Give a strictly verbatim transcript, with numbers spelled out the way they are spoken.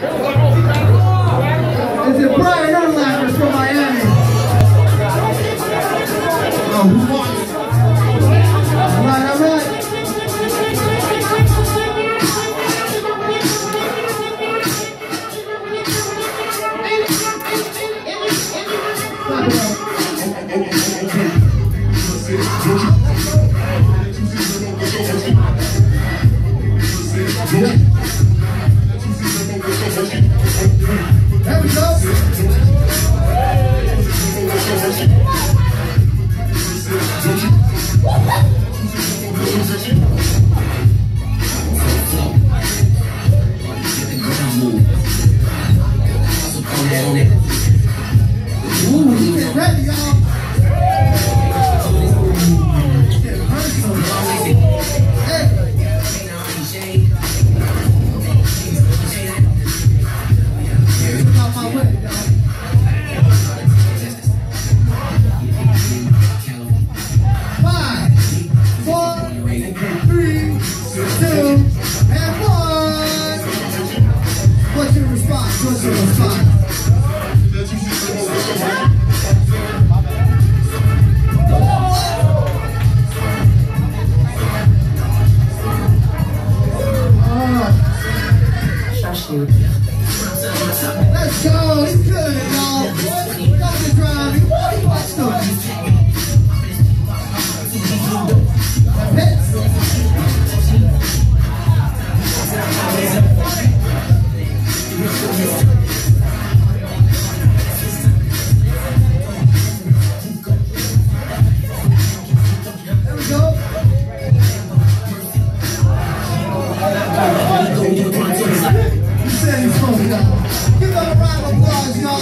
Is it Brian Urlacher from Miami? Oh, who won? All right, all right. There we go. Ooh, get ready, y'all. Get personal, y'all. Hey. Look out my way, y'all. Five, four, three, two, and one. What's your response? What's your response? Let's go, he's good, y'all. Don't be driving. Watch those. Hits. There we go. He said he's supposed to go. Give them a round of applause, y'all.